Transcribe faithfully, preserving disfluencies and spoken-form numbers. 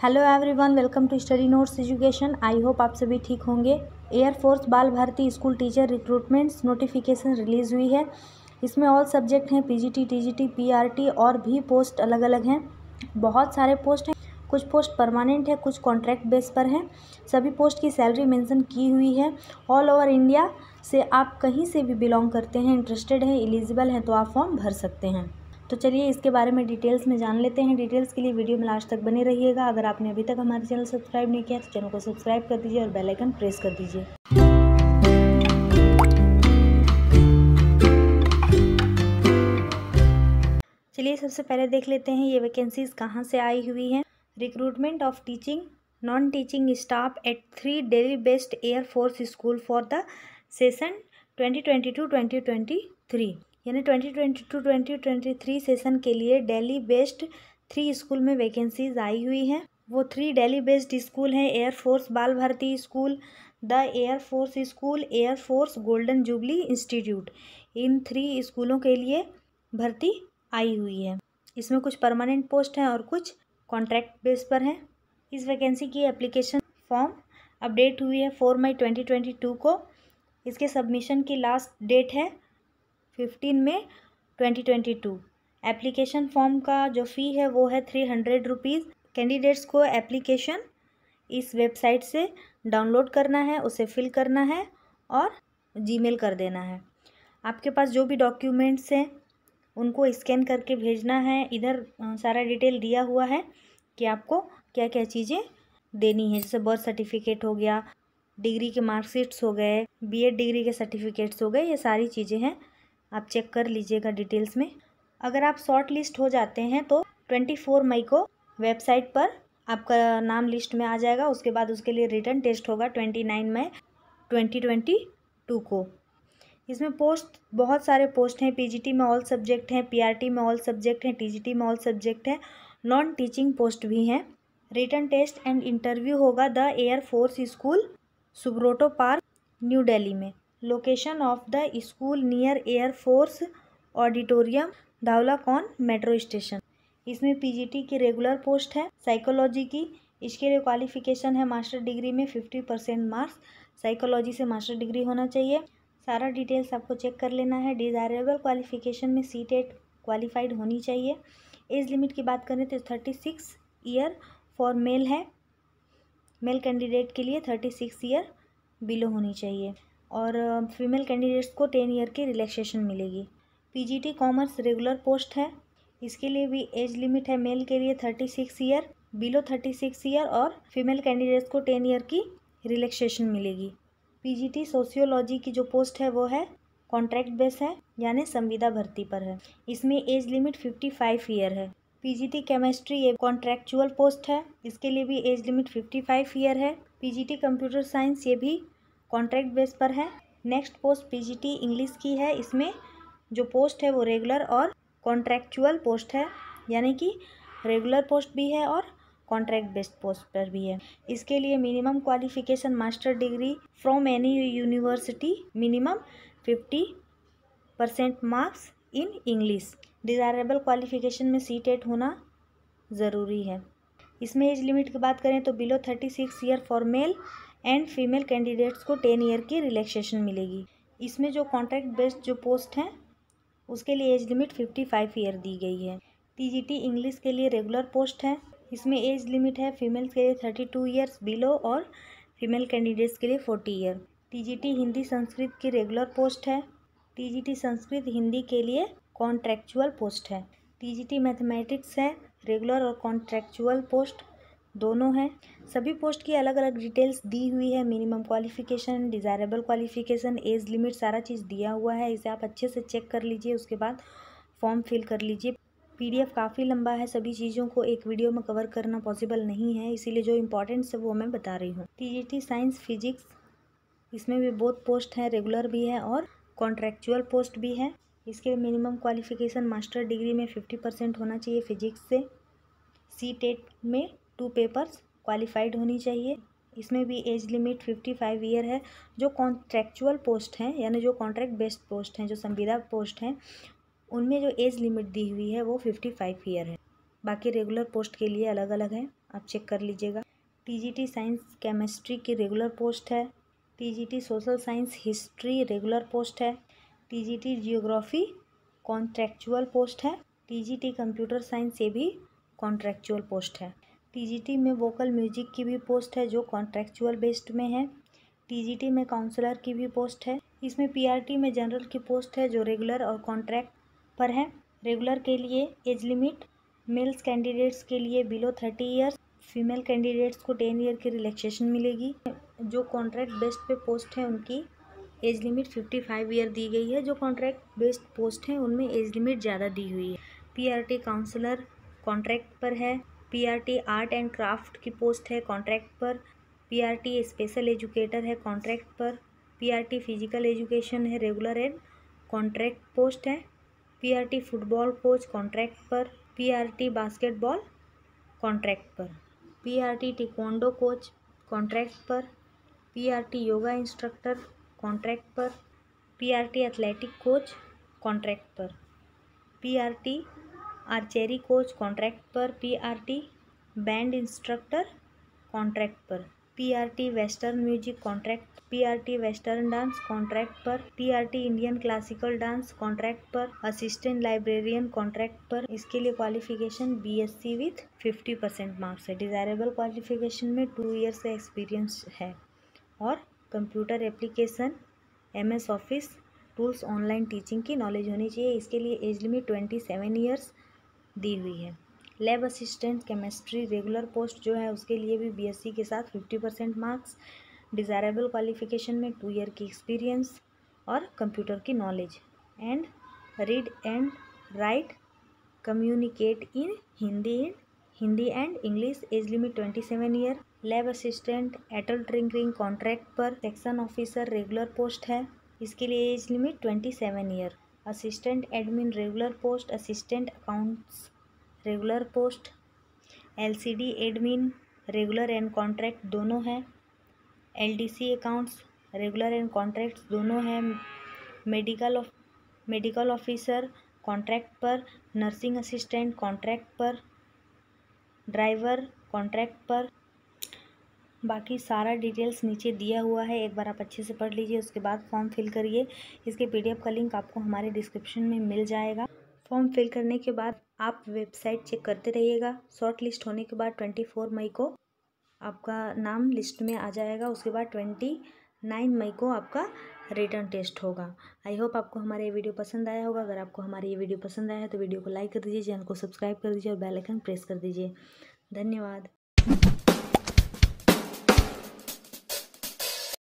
Hello everyone, welcome to study notes education. I hope आप सभी ठीक होंगे। Air force Bal Bharati school teacher recruitments notification release हुई है। इसमें ऑल सब्जेक्ट हैं पीजीटी, टीजीटी, पीआरटी और भी पोस्ट अलग अलग हैं। बहुत सारे पोस्ट हैं, कुछ पोस्ट परमानेंट है, कुछ कॉन्ट्रैक्ट बेस पर हैं। सभी पोस्ट की सैलरी मेंशन की हुई है। ऑल ओवर इंडिया से आप कहीं से भी बिलोंग करते हैं, इंटरेस्टेड हैं, एलिजिबल हैं तो आप फॉर्म भर सकते हैं। तो चलिए इसके बारे में डिटेल्स में जान लेते हैं। डिटेल्स के लिए वीडियो में लास्ट तक बने रहिएगा। अगर आपने अभी तक हमारे चैनल सब्सक्राइब नहीं किया तो चैनल को सब्सक्राइब कर दीजिए और बेल आइकन प्रेस कर दीजिए। चलिए सबसे पहले देख लेते हैं ये वैकेंसीज कहाँ से आई हुई हैं। Recruitment of teaching non teaching staff at three Delhi based air force school for the session twenty twenty two twenty twenty three, यानी twenty twenty two twenty twenty three session के लिए दिल्ली बेस्ड थ्री स्कूल में vacancies आई हुई हैं। वो three Delhi based school हैं air force Bal Bharati school, the air force school, air force golden jubilee institute. इन थ्री स्कूलों के लिए भर्ती आई हुई है। इसमें कुछ परमानेंट पोस्ट हैं और कुछ कॉन्ट्रैक्ट बेस पर हैं। इस वैकेंसी की एप्लीकेशन फॉर्म अपडेट हुई है four May twenty twenty two को। इसके सबमिशन की लास्ट डेट है fifteen May twenty twenty two. Application form का जो फ़ी है वो है थ्री हंड्रेड रुपीज़। कैंडिडेट्स को एप्लीकेशन इस वेबसाइट से डाउनलोड करना है, उसे फिल करना है और जीमेल कर देना है। आपके पास जो भी डॉक्यूमेंट्स हैं उनको स्कैन करके भेजना है। इधर सारा डिटेल दिया हुआ है कि आपको क्या क्या चीज़ें देनी है, जैसे बर्थ सर्टिफिकेट हो गया, डिग्री के मार्कशीट्स हो गए, बीएड डिग्री के सर्टिफिकेट्स हो गए, ये सारी चीज़ें हैं। आप चेक कर लीजिएगा डिटेल्स में। अगर आप शॉर्ट लिस्ट हो जाते हैं तो ट्वेंटी फोर मई को वेबसाइट पर आपका नाम लिस्ट में आ जाएगा। उसके बाद उसके लिए रिटन टेस्ट होगा ट्वेंटी नाइन मई ट्वेंटी ट्वेंटी टू को। इसमें पोस्ट बहुत सारे पोस्ट हैं। पीजीटी में ऑल सब्जेक्ट हैं, पीआरटी में ऑल सब्जेक्ट हैं, टीजीटी में ऑल सब्जेक्ट हैं, नॉन टीचिंग पोस्ट भी हैं। रिटन टेस्ट एंड इंटरव्यू होगा the air force school, Subroto park, new Delhi में। Location of the school near air force auditorium, Dhaula Kuan metro station. इसमें पीजीटी की रेगुलर पोस्ट है। साइकोलॉजी की, इसके लिए क्वालिफिकेशन है मास्टर डिग्री में फिफ्टी परसेंट मार्क्स, साइकोलॉजी से मास्टर डिग्री होना चाहिए। सारा डिटेल्स आपको चेक कर लेना है। डिज़ायरेबल क्वालिफिकेशन में सी टेट क्वालिफाइड होनी चाहिए। एज लिमिट की बात करें तो thirty six year for male है, मेल कैंडिडेट के लिए थर्टी सिक्स ईयर बिलो होनी चाहिए और फीमेल कैंडिडेट्स को टेन ईयर की रिलैक्सेशन मिलेगी। पीजीटी कॉमर्स रेगुलर पोस्ट है, इसके लिए भी एज लिमिट है। मेल के लिए thirty six year, below thirty six year और फीमेल कैंडिडेट्स को टेन ईयर की रिलैक्सेशन मिलेगी। पीजीटी सोशियोलॉजी की जो पोस्ट है वो है कॉन्ट्रैक्ट बेस है, यानी संविदा भर्ती पर है। इसमें age limit fifty five year है। पीजीटी केमिस्ट्री ये कॉन्ट्रैक्चुअल पोस्ट है, इसके लिए भी age limit fifty five year है। पीजीटी कंप्यूटर साइंस ये भी कॉन्ट्रैक्ट बेस पर है। नेक्स्ट पोस्ट पीजीटी इंग्लिश की है। इसमें जो पोस्ट है वो रेगुलर और कॉन्ट्रैक्चुअल पोस्ट है, यानी कि रेगुलर पोस्ट भी है और कॉन्ट्रैक्ट बेस्ड पोस्ट पर भी है। इसके लिए minimum qualification master degree from any university, minimum fifty percent marks in English. Desirable qualification में सी टेट होना ज़रूरी है। इसमें एज लिमिट की बात करें तो below thirty six year for male and female candidates को टेन ईयर की रिलैक्सेशन मिलेगी। इसमें जो कॉन्ट्रैक्ट बेस्ड जो पोस्ट हैं उसके लिए age limit fifty five year दी गई है। टीजीटी इंग्लिश के लिए रेगुलर पोस्ट है, इसमें एज लिमिट है फीमेल्स के लिए थर्टी टू ईयर्स बिलो और फीमेल कैंडिडेट्स के लिए forty year. TGT Hindi Sanskrit की रेगुलर पोस्ट है, टीजीटी संस्कृत हिंदी के लिए कॉन्ट्रैक्चुअल पोस्ट है। टीजीटी मैथमेटिक्स है, रेगुलर और कॉन्ट्रैक्चुअल पोस्ट दोनों हैं। सभी पोस्ट की अलग अलग डिटेल्स दी हुई है। Minimum qualification, desirable qualification, age limit, सारा चीज़ दिया हुआ है। इसे आप अच्छे से चेक कर लीजिए, उसके बाद फॉर्म फिल कर लीजिए। पीडीएफ काफ़ी लंबा है, सभी चीज़ों को एक वीडियो में कवर करना पॉसिबल नहीं है, इसीलिए जो इम्पोर्टेंट्स है वो मैं बता रही हूँ। टीजीटी साइंस फिजिक्स, इसमें भी बहुत पोस्ट है, रेगुलर भी है और कॉन्ट्रैक्चुअल पोस्ट भी है। इसके मिनिमम क्वालिफिकेशन मास्टर डिग्री में फिफ्टी परसेंट होना चाहिए फिजिक्स से। सी टेट में टू पेपर्स क्वालिफाइड होनी चाहिए। इसमें भी age limit fifty five year है। जो कॉन्ट्रैक्चुअल पोस्ट हैं, यानी जो कॉन्ट्रैक्ट बेस्ड पोस्ट हैं, जो संविदा पोस्ट हैं, उनमें जो एज लिमिट दी हुई है वो फिफ्टी फाइव ईयर है। बाकी रेगुलर पोस्ट के लिए अलग अलग है। आप चेक कर लीजिएगा। टीजीटी साइंस केमिस्ट्री की रेगुलर पोस्ट है। TGT social science history regular post है। टीजीटी जियोग्राफी कॉन्ट्रैक्चुअल पोस्ट है। टीजीटी कंप्यूटर साइंस ये भी कॉन्ट्रैक्चुअल पोस्ट है। टीजीटी में वोकल म्यूजिक की भी पोस्ट है जो कॉन्ट्रैक्चुअल बेस्ड में है। टीजीटी में काउंसलर की भी पोस्ट है। इसमें पीआरटी में जनरल की पोस्ट है जो रेगुलर और कॉन्ट्रैक्ट पर है। रेगुलर के लिए एज लिमिट मेल्स कैंडिडेट्स के लिए below thirty years, female candidates को टेन ईयर की रिलैक्सेशन मिलेगी। जो कॉन्ट्रैक्ट बेस्ड पे पोस्ट है उनकी age limit fifty five year दी गई है। जो कॉन्ट्रैक्ट बेस्ड पोस्ट हैं उनमें एज लिमिट ज़्यादा दी हुई है। पीआरटी काउंसलर कॉन्ट्रैक्ट पर है। पीआरटी आर्ट एंड क्राफ्ट की पोस्ट है कॉन्ट्रैक्ट पर। पीआरटी स्पेशल एजुकेटर है कॉन्ट्रैक्ट पर। पीआरटी फिजिकल एजुकेशन है रेगुलर एंड कॉन्ट्रैक्ट पोस्ट है। पीआरटी फुटबॉल कोच कॉन्ट्रैक्ट पर। पीआरटी बास्केटबॉल कॉन्ट्रैक्ट पर। पीआरटी टेक्वांडो कोच कॉन्ट्रैक्ट पर। पीआरटी योगा इंस्ट्रक्टर कॉन्ट्रैक्ट पर। पीआरटी एथलेटिक कोच कॉन्ट्रैक्ट पर। पीआरटी आर्चरी कोच कॉन्ट्रैक्ट पर। PRT band instructor contract पर। PRT western music contract. PRT western dance contract पर। PRT Indian classical dance contract पर। Assistant librarian contract पर। इसके लिए qualification BSc with fifty percent marks है। Desirable qualification में two years का एक्सपीरियंस है और computer application MS office tools online teaching की नॉलेज होनी चाहिए। इसके लिए age limit twenty seven years दी हुई है। Lab assistant chemistry regular post जो है उसके लिए भी बीएससी के साथ fifty percent marks, desirable qualification में टू ईयर की एक्सपीरियंस और कंप्यूटर की knowledge and read and write communicate in Hindi in Hindi and English. Age limit twenty seven year. Lab assistant Atal tinkering contract पर। सेक्शन ऑफिसर रेगुलर पोस्ट है। इसके लिए age limit twenty seven year. Assistant admin regular post. Assistant accounts regular post. LCD admin regular and contract दोनों है। LDC accounts regular and contract दोनों है। Medical medical officer contract पर। Nursing assistant contract पर। Driver contract पर। बाकी सारा details नीचे दिया हुआ है, एक बार आप अच्छे से पढ़ लीजिए, उसके बाद फॉर्म फिल करिए। इसके पीडीएफ का लिंक आपको हमारे डिस्क्रिप्शन में मिल जाएगा। फॉर्म फिल करने के बाद आप वेबसाइट चेक करते रहिएगा। शॉर्ट लिस्ट होने के बाद ट्वेंटी फोर मई को आपका नाम लिस्ट में आ जाएगा। उसके बाद ट्वेंटी नाइन मई को आपका रिटर्न टेस्ट होगा। आई होप आपको हमारा ये वीडियो पसंद आया होगा। अगर आपको हमारा ये वीडियो पसंद आया है तो वीडियो को लाइक कर दीजिए, चैनल को सब्सक्राइब कर दीजिए और बेल आइकन प्रेस कर दीजिए। धन्यवाद।